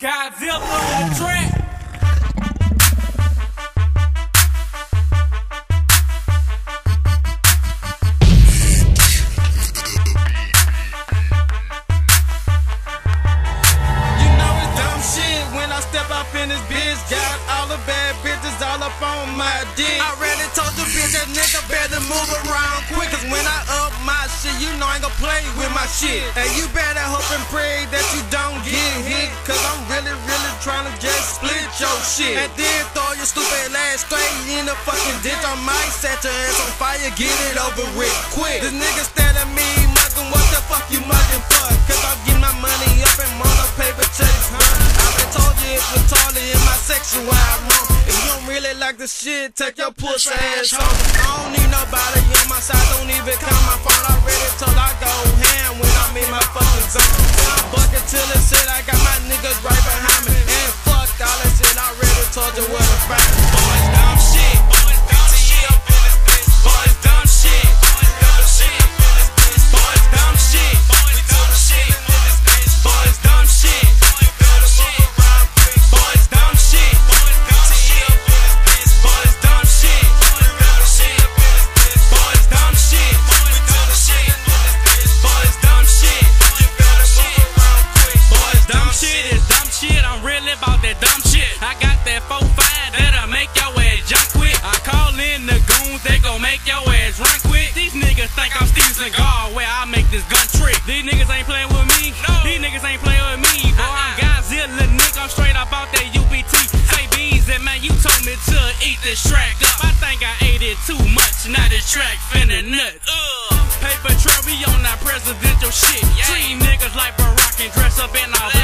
Godzilla on the track. Step up in this bitch, got all the bad bitches all up on my dick. I already told the bitch that nigga better move around quick, cause when I up my shit, you know I ain't gon' play with my shit. And you better hope and pray that you don't get hit, cause I'm really trying to just split your shit. And then throw your stupid ass straight in the fucking ditch. I might set your ass on fire, get it over with quick. This nigga staring at me, mugging, what the fuck you mugging for? Cause I'm getting my money up and on a paper chase, huh? I been told you it's retarded in my section where I'm wrong. If you don't really like the shit, take your pussy ass home. I don't need nobody on my side, don't even call my phone. I already told I go ham when I'm in my fucking zone. I bucket till it said I got my niggas right behind me. And fuck all that shit, I already told you where to find me. Boys dumb shit, boys dumb shit, boys dumb shit, boys dumb shit, boys dumb shit, boys dumb shit, boys dumb shit, boys dumb shit, boys dumb shit, boys dumb shit, boys dumb shit, boys dumb shit, boys dumb shit is dumb shit. I'm really about that dumb shit. I got that 4-5 that'll make your ass jump quick. I call in the goons, they gon' make your ass run quick. These niggas think I'm Steven Seagal, where I make this gun trick. These niggas ain't playing with me. No. These niggas ain't playing with me. Boy, I'm Godzilla, nigga. I'm straight up out that UBT. Say bees and man, you told me to eat this track up. I think I ate it too much. Now this track finna nut. Paper trail, we on that presidential shit. Treat niggas like Barack and dress up in all